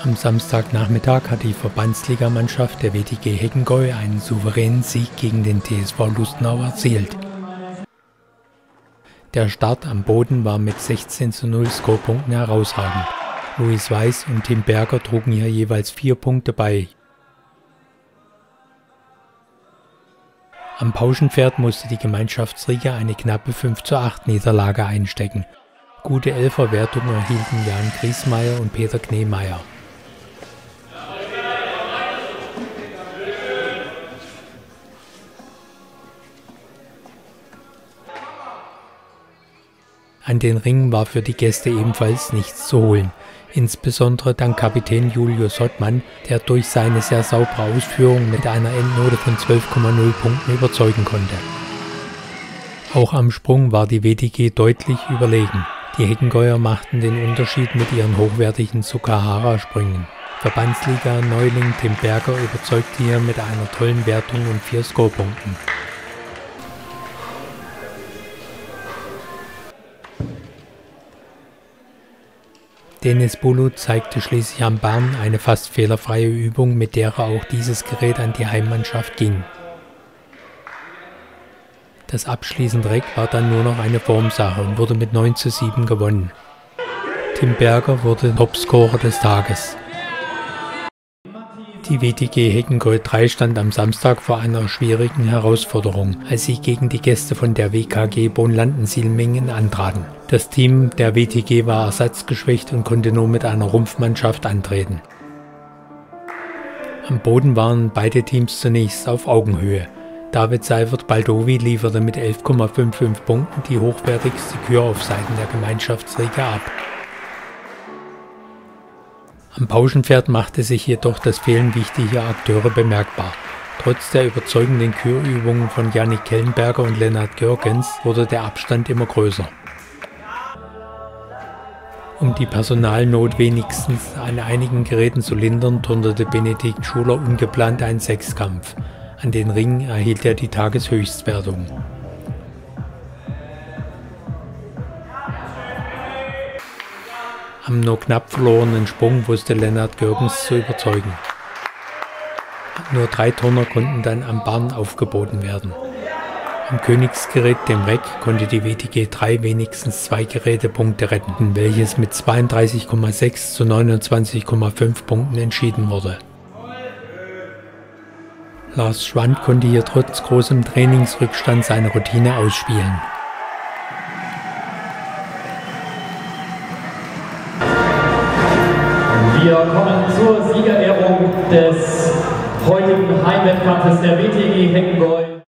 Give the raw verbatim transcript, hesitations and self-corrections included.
Am Samstagnachmittag hat die Verbandsligamannschaft der W T G Heckengäu einen souveränen Sieg gegen den T S V Lustenau erzielt. Der Start am Boden war mit sechzehn zu null Scorepunkten herausragend. Luis Weiß und Tim Berger trugen hier jeweils vier Punkte bei. Am Pauschenpferd musste die Gemeinschaftsriege eine knappe fünf zu acht Niederlage einstecken. Gute Elferwertungen erhielten Jan Griesmeier und Peter Kneemeyer. An den Ringen war für die Gäste ebenfalls nichts zu holen, insbesondere dank Kapitän Julius Hottmann, der durch seine sehr saubere Ausführung mit einer Endnote von zwölf Komma null Punkten überzeugen konnte. Auch am Sprung war die W T G deutlich überlegen. Die Heckengäuer machten den Unterschied mit ihren hochwertigen Tsukahara-Sprüngen. Verbandsliga-Neuling Tim Berger überzeugte hier mit einer tollen Wertung und vier Scorepunkten. Denis Bulut zeigte schließlich am Barren eine fast fehlerfreie Übung, mit der auch dieses Gerät an die Heimmannschaft ging. Das abschließende Reck war dann nur noch eine Formsache und wurde mit neun zu sieben gewonnen. Tim Berger wurde Topscorer des Tages. Die W T G Heckengäu drei stand am Samstag vor einer schwierigen Herausforderung, als sie gegen die Gäste von der W K G Bonn-Landensiel-Mengen antraten. Das Team der W T G war ersatzgeschwächt und konnte nur mit einer Rumpfmannschaft antreten. Am Boden waren beide Teams zunächst auf Augenhöhe. David Seifert-Baldovi lieferte mit elf Komma fünfundfünfzig Punkten die hochwertigste Kür auf Seiten der Gemeinschaftsriege ab. Am Pauschenpferd machte sich jedoch das Fehlen wichtiger Akteure bemerkbar. Trotz der überzeugenden Kürübungen von Yannick Kellenberger und Lennart Görgens wurde der Abstand immer größer. Um die Personalnot wenigstens an einigen Geräten zu lindern, turnerte Benedikt Schuler ungeplant einen Sechskampf. An den Ringen erhielt er die Tageshöchstwertung. Am nur knapp verlorenen Sprung wusste Lennart Görgens zu überzeugen. Nur drei Turner konnten dann am Barren aufgeboten werden. Am Königsgerät, dem Reck, konnte die W T G drei wenigstens zwei Gerätepunkte retten, welches mit zweiunddreißig Komma sechs zu neunundzwanzig Komma fünf Punkten entschieden wurde. Lars Schwand konnte hier trotz großem Trainingsrückstand seine Routine ausspielen. Wir kommen zur Siegerehrung des heutigen Heimwettkampfes der W T G Heckengäu.